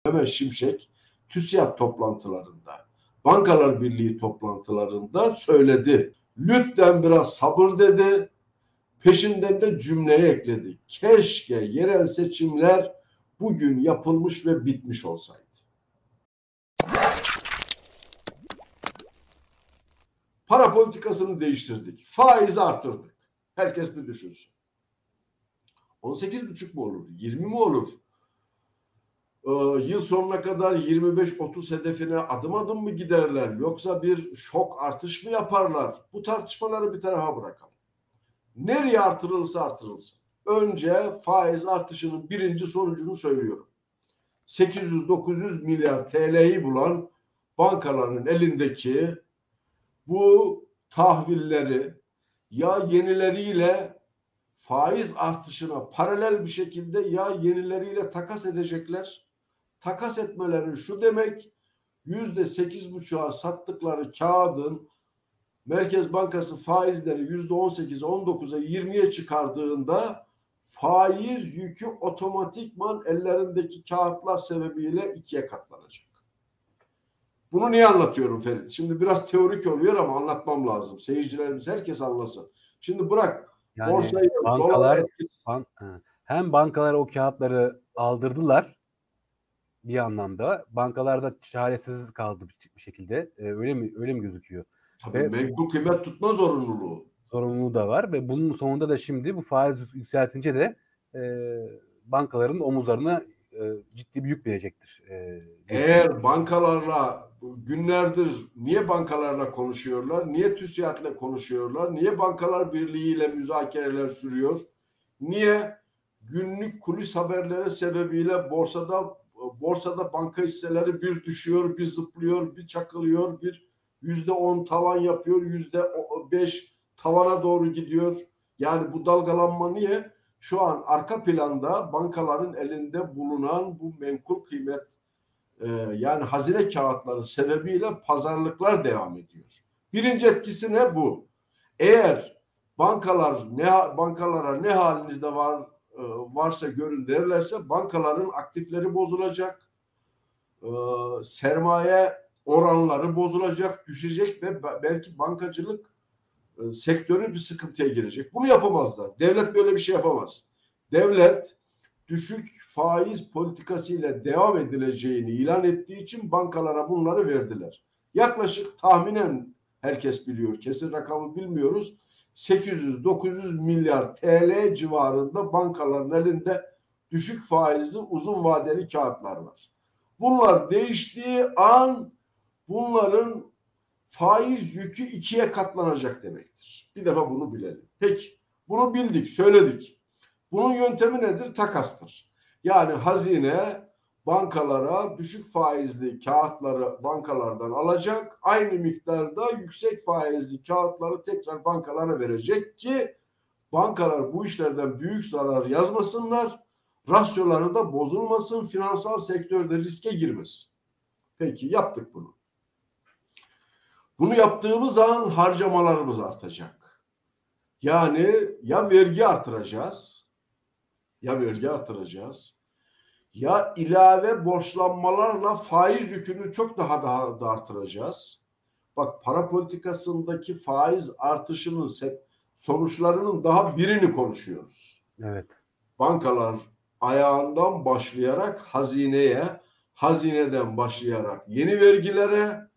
Mehmet Şimşek TÜSİAD toplantılarında, Bankalar Birliği toplantılarında söyledi. Lütfen biraz sabır dedi. Peşinden de cümleye ekledi. Keşke yerel seçimler bugün yapılmış ve bitmiş olsaydı. Para politikasını değiştirdik. Faizi artırdık. Herkes bir düşünsün. 18,5 mu olur? 20 mi olur? Yıl sonuna kadar 25-30 hedefine adım adım mı giderler? Yoksa bir şok artış mı yaparlar? Bu tartışmaları bir tarafa bırakalım. Nereye artırılırsa artırılsın. Önce faiz artışının birinci sonucunu söylüyorum. 800-900 milyar TL'yi bulan bankaların elindeki bu tahvilleri ya yenileriyle faiz artışına paralel bir şekilde ya yenileriyle takas edecekler. Takas etmeleri şu demek, %8,5'a sattıkları kağıdın Merkez Bankası faizleri %18'e, 19'a, 20'ye çıkardığında faiz yükü otomatikman ellerindeki kağıtlar sebebiyle 2'ye katlanacak. Bunu niye anlatıyorum Ferit? Şimdi biraz teorik oluyor ama anlatmam lazım. Seyircilerimiz herkes anlasın. Şimdi bırak yani borsayı, bankalar hem bankalar o kağıtları aldırdılar bir anlamda. Bankalar da çaresiz kaldı bir şekilde. Öyle mi gözüküyor? Tabii menkul kıymet tutma zorunluluğu da var ve bunun sonunda da şimdi bu faiz yükseltince de bankaların omuzlarına ciddi bir yük verecektir. Eğer bankalarla günlerdir niye bankalarla konuşuyorlar? Niye TÜSİAD'la konuşuyorlar? Niye Bankalar Birliği ile müzakereler sürüyor? Niye günlük kulis haberleri sebebiyle borsada banka hisseleri bir düşüyor, bir zıplıyor, bir çakılıyor, bir %10 tavan yapıyor, %5 tavana doğru gidiyor. Yani bu dalgalanma niye? Şu an arka planda bankaların elinde bulunan bu menkul kıymet yani hazine kağıtları sebebiyle pazarlıklar devam ediyor. Birinci etkisi ne bu? Eğer bankalara ne halinizde varsa görün derlerse bankaların aktifleri bozulacak, sermaye oranları bozulacak, düşecek ve belki bankacılık sektörü bir sıkıntıya girecek. Bunu yapamazlar. Devlet böyle bir şey yapamaz. Devlet düşük faiz politikasıyla devam edileceğini ilan ettiği için bankalara bunları verdiler. Yaklaşık tahminen herkes biliyor, kesin rakamı bilmiyoruz. 800-900 milyar TL civarında bankaların elinde düşük faizli uzun vadeli kağıtlar var. Bunlar değiştiği an bunların faiz yükü 2'ye katlanacak demektir. Bir defa bunu bilelim. Peki bunu bildik, söyledik. Bunun yöntemi nedir? Takastır. Yani hazine bankalara düşük faizli kağıtları bankalardan alacak. Aynı miktarda yüksek faizli kağıtları tekrar bankalara verecek ki bankalar bu işlerden büyük zarar yazmasınlar. Rasyoları da bozulmasın. Finansal sektörde riske girmesin. Peki yaptık bunu. Bunu yaptığımız zaman harcamalarımız artacak. Yani ya vergi artıracağız, ya ilave borçlanmalarla faiz yükünü çok daha da artıracağız. Bak para politikasındaki faiz artışının sonuçlarının daha birini konuşuyoruz. Evet. Bankalar ayağından başlayarak hazineye, hazineden başlayarak yeni vergilere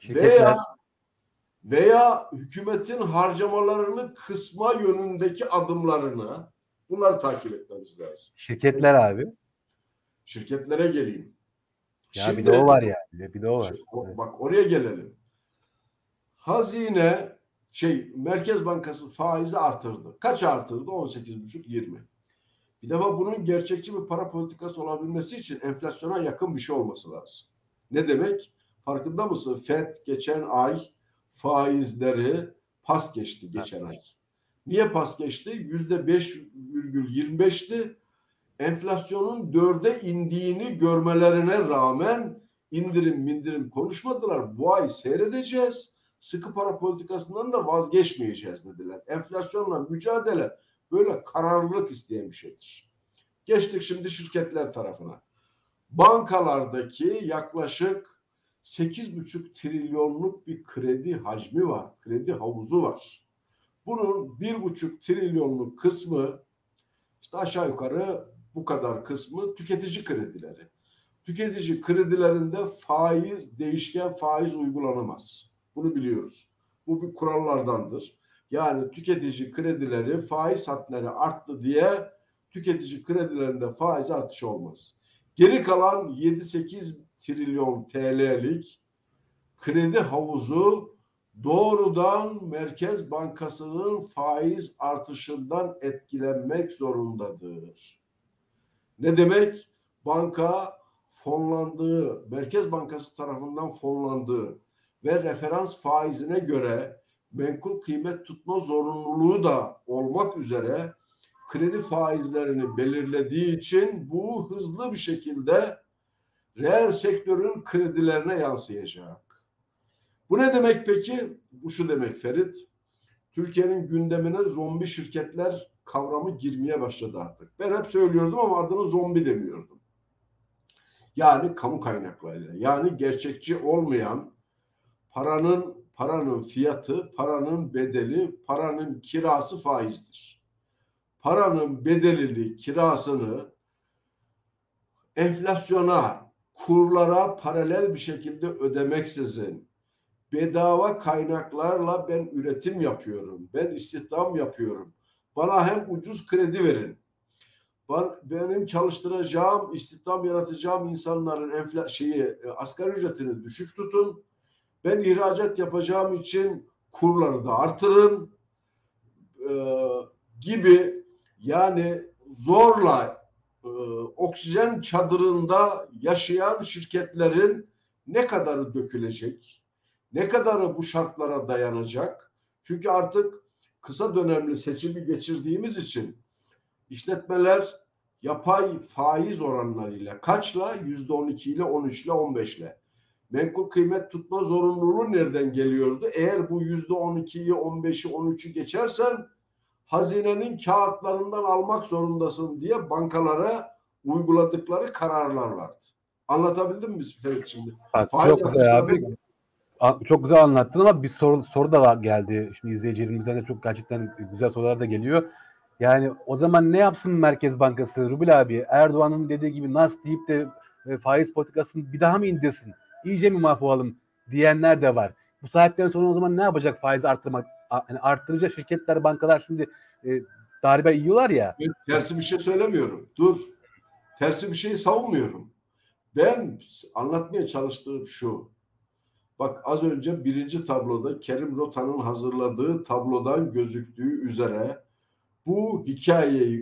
veya hükümetin harcamalarını kısma yönündeki adımlarını bunları takip etmemiz lazım. Şirketler abi. Şirketlere geleyim. Ya şimdi, bir de o var yani. Bir de o var. Evet. Bak oraya gelelim. Hazine Merkez Bankası faizi artırdı. Kaç artırdı? 18,5-20. Bir defa bunun gerçekçi bir para politikası olabilmesi için enflasyona yakın bir şey olması lazım. Ne demek? Farkında mısın? FED geçen ay faizleri pas geçti geçen ay. Niye pas geçti? %5,25'ti. Enflasyonun 4'e indiğini görmelerine rağmen indirim konuşmadılar. Bu ay seyredeceğiz. Sıkı para politikasından da vazgeçmeyeceğiz dediler. Enflasyonla mücadele böyle kararlılık isteyen bir şeydir. Geçtik şimdi şirketler tarafına. bankalardaki yaklaşık 8,5 trilyonluk bir kredi hacmi var, kredi havuzu var. Bunun 1,5 trilyonluk kısmı, işte aşağı yukarı bu kadar kısmı tüketici kredileri. Tüketici kredilerinde faiz, değişken faiz uygulanamaz. Bunu biliyoruz. Bu bir kurallardandır. Yani tüketici kredileri faiz hatları arttı diye tüketici kredilerinde faiz artışı olmaz. Geri kalan 7-8 trilyon TL'lik kredi havuzu doğrudan Merkez Bankası'nın faiz artışından etkilenmek zorundadır. Ne demek? Banka fonlandığı, Merkez Bankası tarafından fonlandığı ve referans faizine göre menkul kıymet tutma zorunluluğu da olmak üzere kredi faizlerini belirlediği için bu hızlı bir şekilde reel sektörün kredilerine yansıyacak. Bu ne demek peki? Bu şu demek Ferit. Türkiye'nin gündemine zombi şirketler kavramı girmeye başladı artık. Ben hep söylüyordum ama adını zombi demiyordum. Yani kamu kaynaklarıyla, yani gerçekçi olmayan paranın fiyatı, paranın bedeli, paranın kirası faizdir. Paranın bedelini, kirasını enflasyona, kurlara paralel bir şekilde ödemeksizin bedava kaynaklarla ben üretim yapıyorum, ben istihdam yapıyorum. Bana hem ucuz kredi verin, benim çalıştıracağım, istihdam yaratacağım insanların asgari ücretini düşük tutun. Ben ihracat yapacağım için kurları da artırın e, gibi, yani zorla oksijen çadırında yaşayan şirketlerin ne kadarı dökülecek, ne kadarı bu şartlara dayanacak? Çünkü artık kısa dönemli seçimi geçirdiğimiz için işletmeler yapay faiz oranlarıyla kaçla? %12 ile, 13 ile, 15 ile. Menkul kıymet tutma zorunluluğu nereden geliyordu? Eğer bu %12'yi, 15'i, 13'ü geçersen hazinenin kağıtlarından almak zorundasın diye bankalara uyguladıkları kararlar vardı. Anlatabildim mi Ferit şimdi? Bak, Faiz çok güzel abi. artışlarını Çok güzel anlattın ama bir soru da var geldi. Şimdi izleyicilerimizden de çok gerçekten güzel sorular da geliyor. Yani o zaman ne yapsın Merkez Bankası Rubil abi? Erdoğan'ın dediği gibi nas deyip de faiz politikasını bir daha mı indirsin? İyice mi mahvolalım diyenler de var. Bu saatten sonra o zaman ne yapacak faizi arttırmak? Yani arttıracak şirketler, bankalar şimdi darbe yiyorlar ya. tersi bir şey söylemiyorum. Dur. Tersi bir şey savunmuyorum. Ben anlatmaya çalıştığım şu. Bak, az önce birinci tabloda Kerim Rota'nın hazırladığı tablodan gözüktüğü üzere bu hikayeyi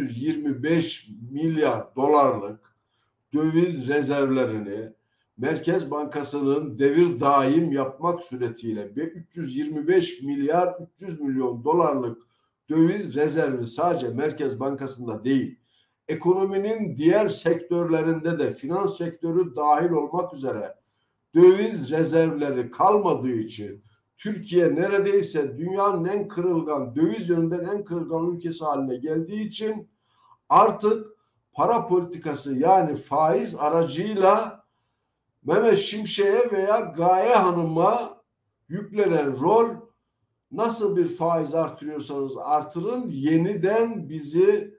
325 milyar dolarlık döviz rezervlerini Merkez Bankası'nın devir daim yapmak suretiyle ve 325 milyar 300 milyon dolarlık döviz rezervi sadece Merkez Bankası'nda değil, ekonominin diğer sektörlerinde de finans sektörü dahil olmak üzere döviz rezervleri kalmadığı için Türkiye neredeyse dünyanın en kırılgan, döviz yönünden en kırılgan ülkesi haline geldiği için artık para politikası, yani faiz aracıyla Mehmet Şimşek'e veya Gaye Hanım'a yüklenen rol, nasıl bir faiz artırıyorsanız artırın, yeniden bizi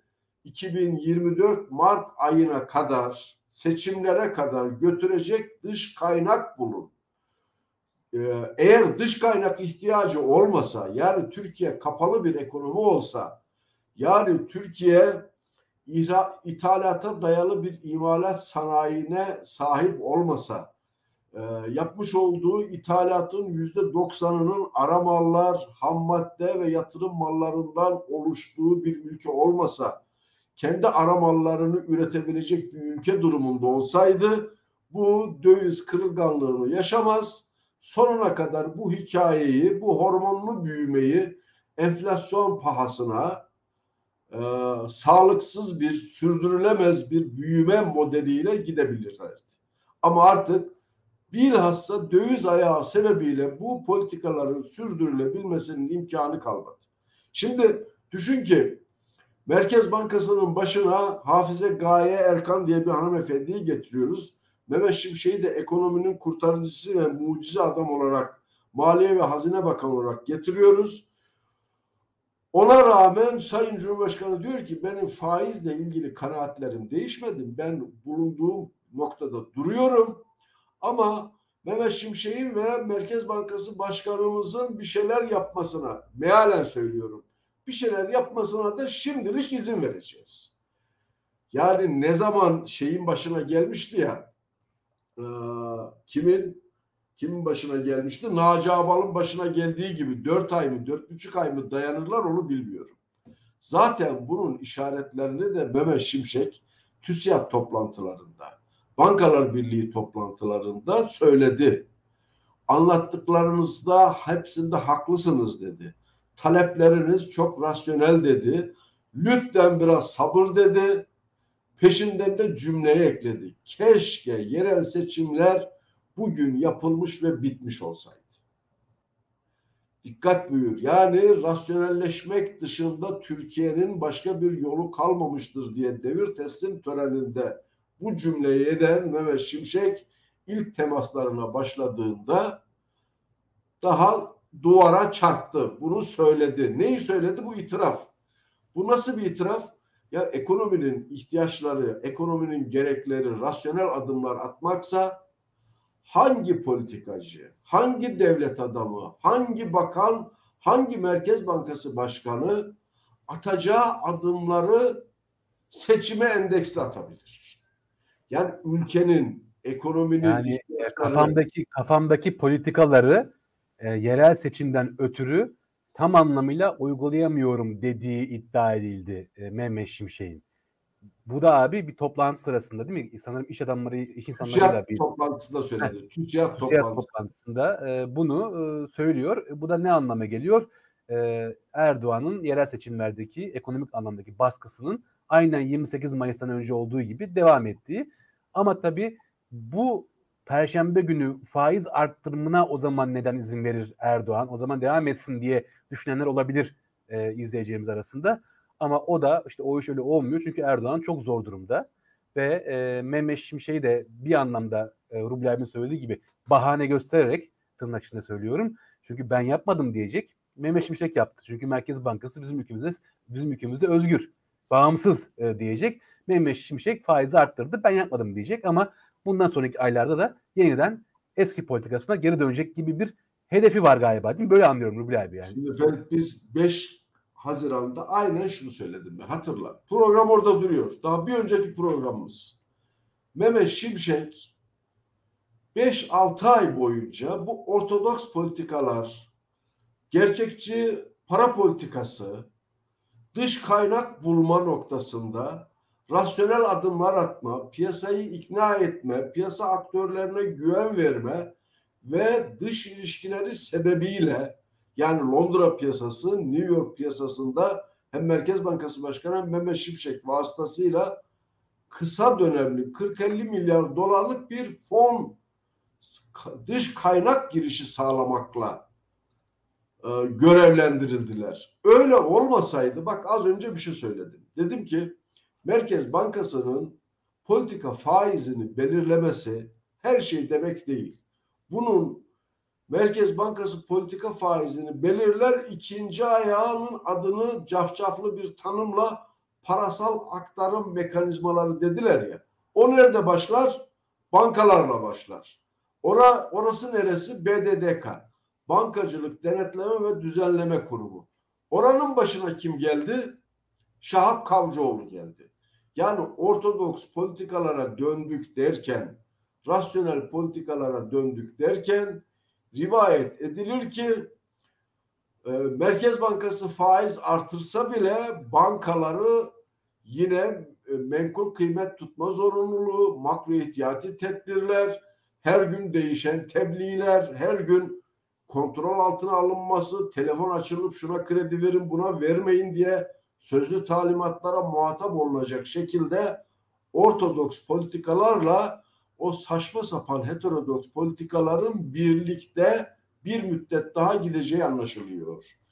2024 Mart ayına kadar, seçimlere kadar götürecek dış kaynak bulun. Eğer dış kaynak ihtiyacı olmasa, yani Türkiye kapalı bir ekonomi olsa, yani Türkiye ithalata dayalı bir imalat sanayine sahip olmasa, yapmış olduğu ithalatın %90'ının ara mallar, ham madde ve yatırım mallarından oluştuğu bir ülke olmasa, kendi ara mallarını üretebilecek bir ülke durumunda olsaydı bu döviz kırılganlığını yaşamaz. Sonuna kadar bu hikayeyi, bu hormonlu büyümeyi enflasyon pahasına sağlıksız bir, sürdürülemez bir büyüme modeliyle gidebilirler. Ama artık bilhassa döviz ayağı sebebiyle bu politikaların sürdürülebilmesinin imkanı kalmadı. Şimdi düşün ki Merkez Bankası'nın başına Hafize Gaye Erkan diye bir hanımefendiyi getiriyoruz. Mehmet Şimşek'i de ekonominin kurtarıcısı ve mucize adam olarak, Maliye ve Hazine Bakanı olarak getiriyoruz. Ona rağmen Sayın Cumhurbaşkanı diyor ki benim faizle ilgili kanaatlerim değişmedi. Ben bulunduğum noktada duruyorum. Ama Mehmet Şimşek'in ve Merkez Bankası Başkanımızın bir şeyler yapmasına, mealen söylüyorum, bir şeyler yapmasına da şimdilik izin vereceğiz. Yani ne zaman şeyin başına gelmişti ya, kimin başına gelmişti? Naci Ağbal'ın başına geldiği gibi 4 ay mı, 4,5 ay mı dayanırlar onu bilmiyorum. Zaten bunun işaretlerini de Mehmet Şimşek TÜSİAD toplantılarında, Bankalar Birliği toplantılarında söyledi. Anlattıklarınızda hepsinde haklısınız dedi. Talepleriniz çok rasyonel dedi. Lütfen biraz sabır dedi. Peşinden de cümleye ekledi. Keşke yerel seçimler bugün yapılmış ve bitmiş olsaydı. Dikkat buyur. Yani rasyonelleşmek dışında Türkiye'nin başka bir yolu kalmamıştır diye devir teslim töreninde bu cümleyi eden Mehmet Şimşek ilk temaslarına başladığında daha duvara çarptı. Bunu söyledi. Neyi söyledi? Bu itiraf. Bu nasıl bir itiraf? Ya ekonominin ihtiyaçları, ekonominin gerekleri, rasyonel adımlar atmaksa hangi politikacı, hangi devlet adamı, hangi bakan, hangi Merkez Bankası Başkanı atacağı adımları seçime endeksli atabilir? Yani ülkenin, ekonominin Yani ihtiyaçları kafamdaki politikaları yerel seçimden ötürü tam anlamıyla uygulayamıyorum dediği iddia edildi Mehmet Şimşek'in. Bu da abi bir toplantı sırasında değil mi? Sanırım iş insanlarıyla TÜSİAD bir toplantısında söyledi. TÜSİAD TÜSİAD toplantısı. toplantısında bunu söylüyor. Bu da ne anlama geliyor? Erdoğan'ın yerel seçimlerdeki ekonomik anlamdaki baskısının aynen 28 Mayıs'tan önce olduğu gibi devam ettiği. Ama tabii bu Perşembe günü faiz arttırımına o zaman neden izin verir Erdoğan? O zaman devam etsin diye düşünenler olabilir izleyicilerimiz arasında. Ama o da işte o iş öyle olmuyor. Çünkü Erdoğan çok zor durumda. Ve Mehmet Şimşek'i de bir anlamda Ruble abinin söylediği gibi bahane göstererek tırnak içinde söylüyorum. Çünkü ben yapmadım diyecek. Mehmet Şimşek yaptı. Çünkü Merkez Bankası bizim ülkemizde özgür, bağımsız diyecek. Mehmet Şimşek faizi arttırdı. Ben yapmadım diyecek ama bundan sonraki aylarda da yeniden eski politikasına geri dönecek gibi bir hedefi var galiba. Değil mi? Böyle anlıyorum Ruble abi yani. Şimdi Ferit biz 5 Haziran'da aynen şunu söyledim ben. Hatırla. Program orada duruyor. Daha bir önceki programımız. Mehmet Şimşek 5-6 ay boyunca bu ortodoks politikalar, gerçekçi para politikası, dış kaynak bulma noktasında rasyonel adımlar atma, piyasayı ikna etme, piyasa aktörlerine güven verme ve dış ilişkileri sebebiyle yani Londra piyasası, New York piyasasında hem Merkez Bankası Başkanı hem Mehmet Şimşek vasıtasıyla kısa dönemli 40-50 milyar dolarlık bir fon dış kaynak girişi sağlamakla görevlendirildiler. Öyle olmasaydı bak az önce bir şey söyledim. Dedim ki Merkez Bankası'nın politika faizini belirlemesi her şey demek değil. Bunun Merkez Bankası politika faizini belirler, ikinci ayağının adını cafcaflı bir tanımla parasal aktarım mekanizmaları dediler ya. O nerede başlar? Bankalarla başlar. Orası neresi? BDDK. Bankacılık Denetleme ve Düzenleme Kurumu. Oranın başına kim geldi? Şahap Kavcıoğlu geldi. Yani ortodoks politikalara döndük derken, rasyonel politikalara döndük derken rivayet edilir ki Merkez Bankası faiz artırsa bile bankaları yine menkul kıymet tutma zorunluluğu, makro ihtiyati tedbirler, her gün değişen tebliğler, her gün kontrol altına alınması, telefon açılıp şuna kredi verin buna vermeyin diye sözlü talimatlara muhatap olunacak şekilde ortodoks politikalarla o saçma sapan heterodoks politikaların birlikte bir müddet daha gideceği anlaşılıyor.